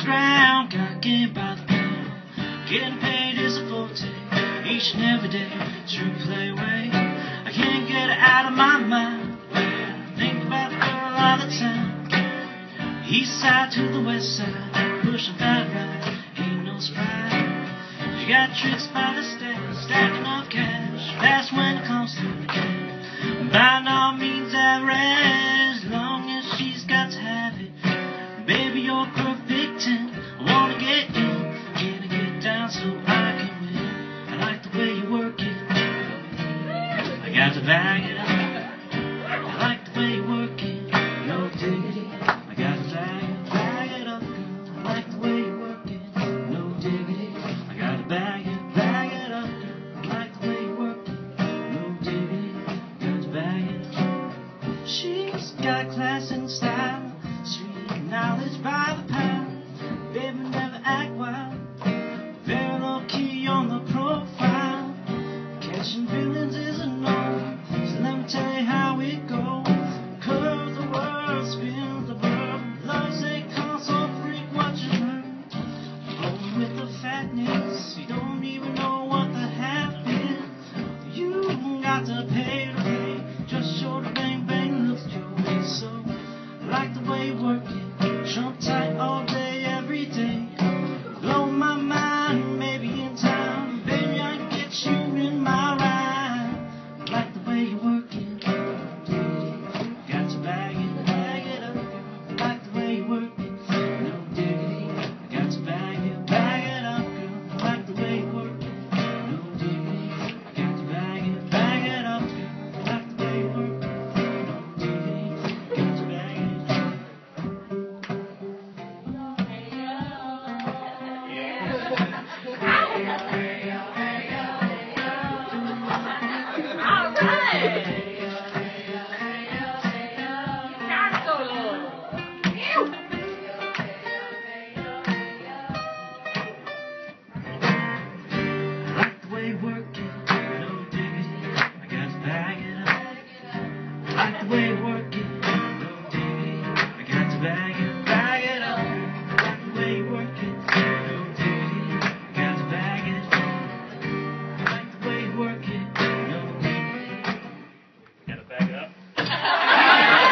ground, gotta get by the pound. Getting paid is a forte, each and every day. True play way, I can't get it out of my mind. I think about the girl all the time. East side to the west side, pushing fat ride, ain't no surprise. She got tricks by the stack, stacking up cash, fast when it comes to the cash. By no means average, as long as she's got to have it. Baby, you're a perfect 10. I wanna get in, can I get down so I can win? I like the way you work it, I got to bag it up. I like the way you work it, no diggity. I got to bag it up, girl. I like the way you work it, no diggity. I got to bag it up, girl. I like the way you work it, no diggity. Got to bag it. She's got class and style, sweet knowledge by the pound. Baby, never act wild, very low key on the profile. Catching feelings is a no, so let me tell you how it goes. Curves the world, spins the world, love's a console freak, what you learn. Flowing with the fatness, you don't even know what the half is. You got to pay, just show the bang bang looks your way. So I like the way you work it, trump tight all day, every day. Blow my mind, maybe in time, baby I can get you in my ride. I like the way you work it, got to bag it up. I like the way you work it, no diggity. I got to bag it up, girl. I like the way you work it, no diggity. I got to bag it up, girl. I like the way you work it, no diggity. Got to bag it up. All right. I like the way you work it, no diggity. I got to bag it up. I like the way you work it, no diggity. I got to bag it